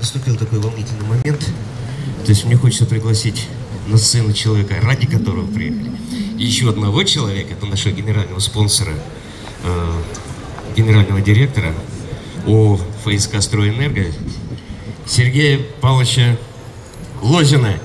наступил такой волнительный момент. То есть мне хочется пригласить на сцену человека, ради которого приехали. И еще одного человека, это нашего генерального спонсора, генерального директора ООО ФСК «Стройэнерго» Сергея Павловича Лозина.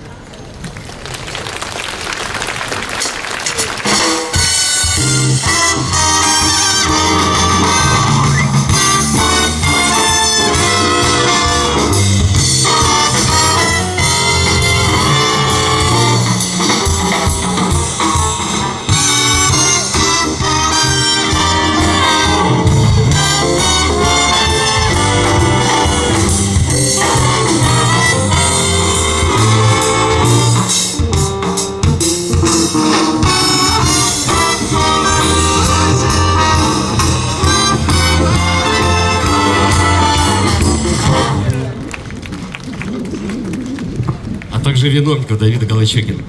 Также виновников Давида Голощекина.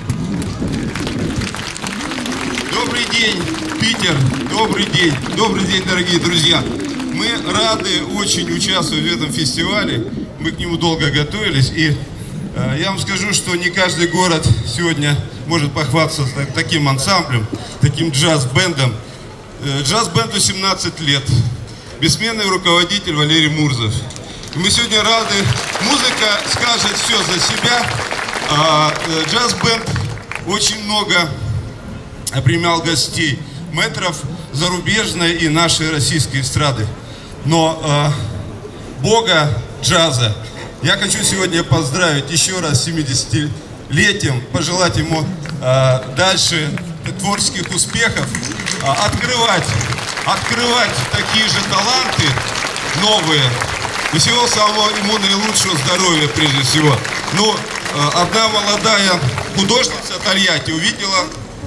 Добрый день, Питер! Добрый день, дорогие друзья! Мы рады очень участвовать в этом фестивале. Мы к нему долго готовились. И я вам скажу, что не каждый город сегодня может похвастаться таким ансамблем, таким джаз-бендом. Джаз-бенду 17 лет. Бессменный руководитель Валерий Мурзов. И мы сегодня рады. Музыка скажет все за себя. Джаз-бенд очень много принимал гостей, мэтров зарубежной и нашей российской эстрады. Но бога джаза я хочу сегодня поздравить еще раз с 70-летием, пожелать ему дальше творческих успехов, открывать такие же таланты новые. И всего самого ему наилучшего здоровья прежде всего. Ну, одна молодая художница Тольятти увидела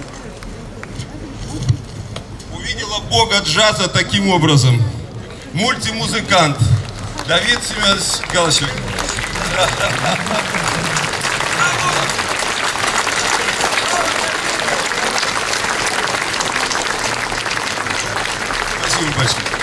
бога джаза таким образом. Мультимузыкант Давид Семенович Голощекин. Спасибо большое.